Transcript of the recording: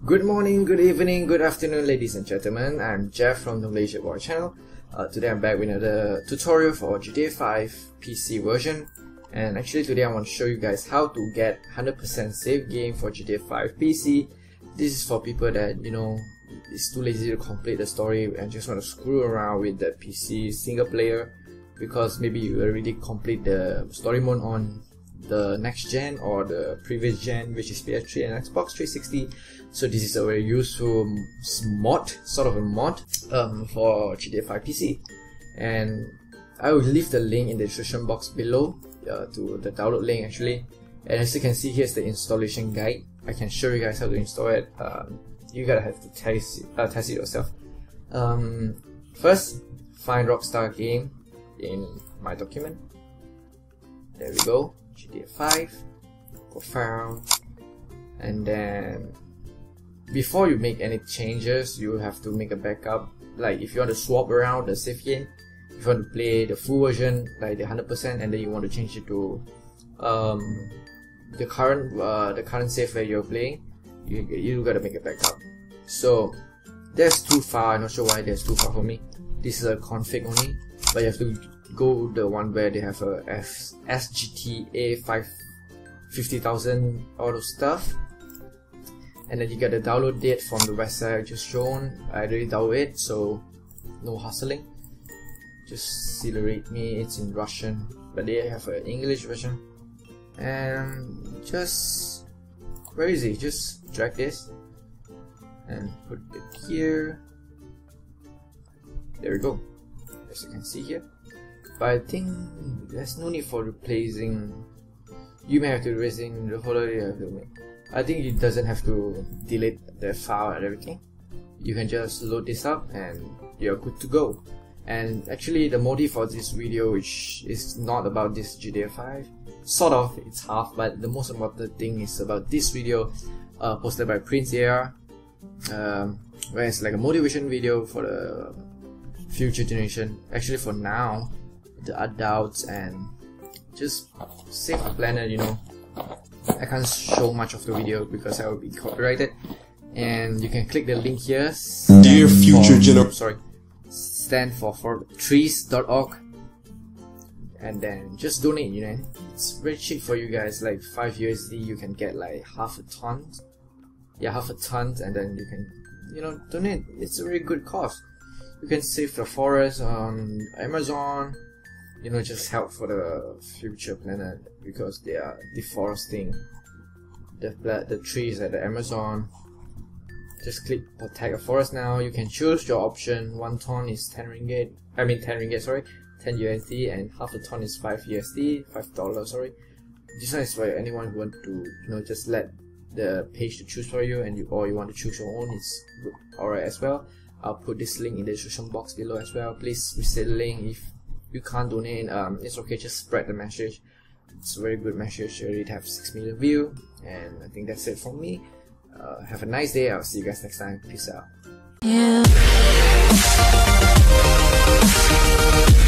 Good morning, good evening, good afternoon, ladies and gentlemen. I'm Jeff from the Malaysia Boy channel. Today I'm back with another tutorial for GTA 5 PC version. And actually today I want to show you guys how to get 100% save game for GTA 5 PC. This is for people that, you know, is too lazy to complete the story and just want to screw around with the PC single player, because maybe you already complete the story mode on the next gen or the previous gen, which is PS3 and Xbox 360. So this is a very useful mod, sort of a mod for GTA 5 PC. And I will leave the link in the description box below to the download link actually. And as you can see, here's the installation guide. I can show you guys how to install it. You gotta have to test it yourself. First, find Rockstar game in my document. There we go. GTA 5, profile, and then before you make any changes, you have to make a backup. Like if you want to swap around the save game, if you want to play the full version, like the 100%, and then you want to change it to the current save where you're playing, you gotta make a backup. So there's two file. I'm not sure why there's two file for me. This is a config only, but you have to go the one where they have a SGTA 50,000 all those stuff, and then you get the download date from the website I just shown. I already downloaded it, so no hustling. Just accelerate me. It's in Russian, but they have an English version. And just very easy. Just drag this and put it here. There we go. As you can see here. But I think there's no need for replacing. You may have to replacing the folder you have to make. I think it doesn't have to delete the file and everything. You can just load this up and you're good to go. And actually the motive for this video, which is not about this GTA 5, sort of, it's half, but the most important thing is about this video posted by Prince AR, where it's like a motivation video for the future generation. Actually for now, the adults, and just save the planet, you know. I can't show much of the video because I will be copyrighted. And you can click the link here. Dear future generation. Stand for trees.org, and then just donate, you know. It's very cheap for you guys, like 5 USD you can get like half a ton, and then you can, you know, donate. It's a very good cause. You can save the forest on Amazon, you know, just help for the future planet, because they are deforesting the trees at the Amazon. Just click protect a forest now. You can choose your option. 1 ton is 10 ringgit. I mean 10 ringgit, sorry, 10 USD, and half a ton is 5 USD, $5, sorry. This one is for anyone who want to, you know, just let the page to choose for you, and or you want to choose your own. It's alright as well. I'll put this link in the description box below as well. Please visit the link. If you can't donate, it's okay, just spread the message. It's a very good message. I already have 6 million views, and I think that's it from me. Have a nice day. I'll see you guys next time. Peace out.